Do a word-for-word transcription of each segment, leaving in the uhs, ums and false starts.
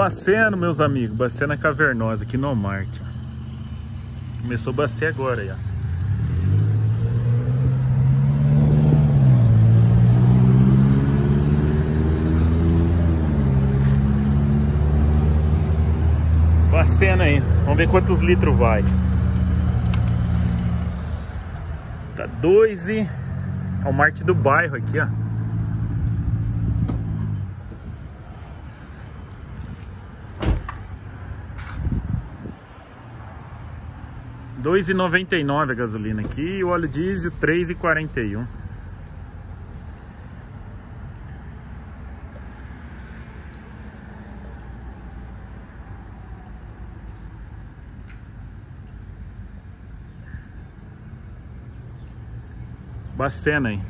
Baceno, meus amigos, Bacena Cavernosa aqui no Marte. Começou a bacer agora aí, ó. Bacena aí, vamos ver quantos litros vai. Tá dois e... É o Marte do bairro aqui, ó. dois e noventa e nove a gasolina aqui e o óleo diesel três e quarenta e um. Bacena aí.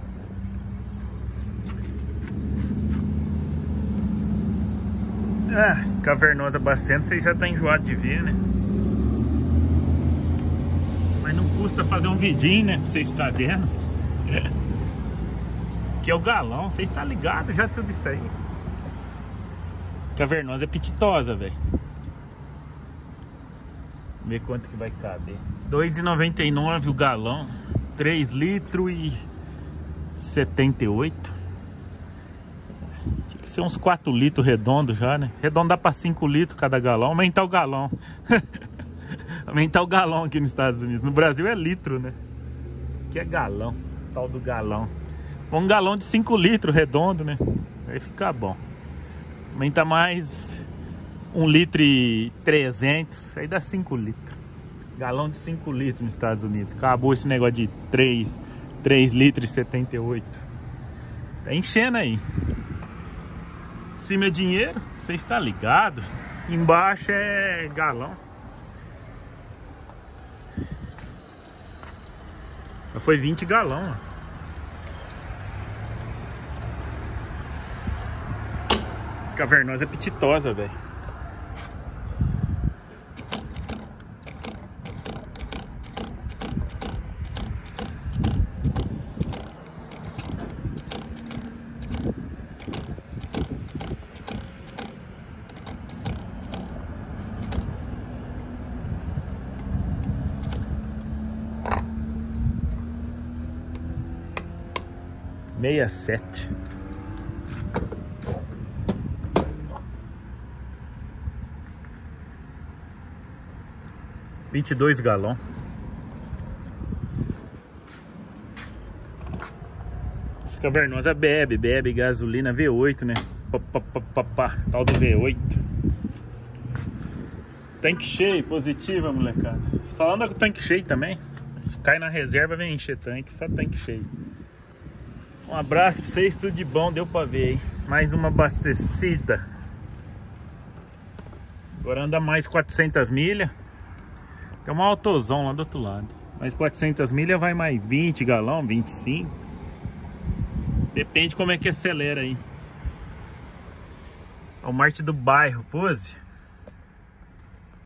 Ah, Cavernosa Bacena, você já tá enjoado de ver, né? Mas não custa fazer um vidinho, né? Pra vocês ficarem vendo. Que é o galão, vocês estão ligados já tudo isso aí. Cavernosa é pititosa, velho. Vamos ver quanto que vai caber. dois e noventa e nove o galão. três litros e setenta e oito. Tinha que ser uns quatro litros redondo já, né? Redondo dá pra cinco litros cada galão. Aumentar o galão. Aumentar o galão aqui nos Estados Unidos. No Brasil é litro, né? Aqui é galão. Tal do galão. Um galão de cinco litros redondo, né? Aí fica bom. Aumenta mais um litro e trezentos. Aí dá cinco litros. Galão de cinco litros nos Estados Unidos. Acabou esse negócio de três, três litros e setenta e oito. Tá enchendo aí. Em cima é dinheiro, você está ligado. Embaixo é galão. Já foi vinte galão, ó. Cavernosa é pititosa, velho. sessenta e sete. vinte e dois galão. Essa Cavernosa bebe, bebe gasolina V oito, né? Pá, pá, pá, pá, pá. Tal do V oito. Tanque cheio, positiva, molecada. Só anda com tanque cheio também. Cai na reserva, vem encher tanque, só tanque cheio. Um abraço pra vocês, tudo de bom, deu pra ver aí. Mais uma abastecida. Agora anda mais quatrocentas milhas. Tem uma autozão lá do outro lado. Mais quatrocentas milhas vai mais vinte galão, vinte e cinco. Depende como é que acelera aí. É o Marte do bairro, pose.